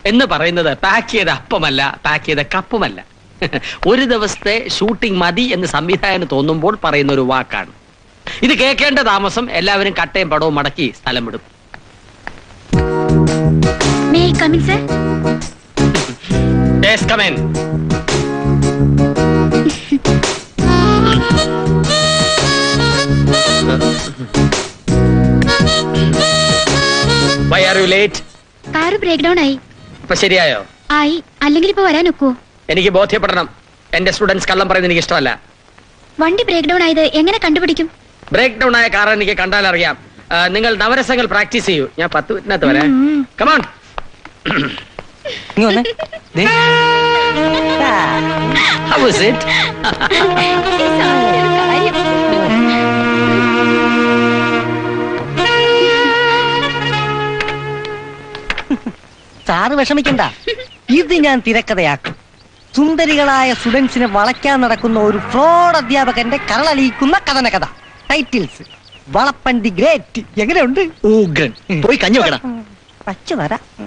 എന്ന് പറയുന്നത് പാക്ക് ചെയ്ത അപ്പമല്ല, പാക്ക് ചെയ്ത കപ്പുമല്ല. ഒരു ദിവസത്തെ ഷൂട്ടിംഗ് മതി എന്ന് സംവിധായകന് തോന്നുമ്പോൾ പറയുന്ന ഒരു വാക്കാണ്. ഇത് കേൾക്കേണ്ട താമസം എല്ലാവരും കട്ടയും പടവും മടക്കി സ്ഥലം വിടും. Yes, come in. Why are you late? Car break down ആയി. ഇപ്പൊ ശരിയായോ? ആയി. അല്ലെങ്കിൽ ഇപ്പൊ വരാൻ ഒക്കുവോ? എനിക്ക് ബോധ്യപ്പെടണം. എന്റെ സ്റ്റുഡൻസ് കള്ളം പറയുന്നത് എനിക്ക് ഇഷ്ടമല്ല. വണ്ടി ബ്രേക്ക് ഡൗൺ ആയത് എങ്ങനെ കണ്ടുപിടിക്കും? ബ്രേക്ക് ഡൗൺ ആയ കാർ എനിക്ക് കണ്ടാൽ അറിയാം. നിങ്ങൾ നവരസങ്ങൾ പ്രാക്ടീസ് ചെയ്യൂ. ഞാൻ 10 മിനിറ്റിനകത്ത് വരാം. Come on. How was it? Sir വിഷമിക്കണ്ട, ഇത് ഞാൻ തിരക്കഥയാക്കും. സുന്ദരികളായ സ്റ്റുഡൻസിനെ വളയ്ക്കാൻ നടക്കുന്ന ഒരു ഫ്രോഡ് അധ്യാപകന്റെ കരളലിയിക്കുന്ന കഥനകഥ. Titles: Valappan the great. എങ്ങനെയുണ്ട്? പോയി കഞ്ഞു വെക്കടാ. വച്ചു തരാം.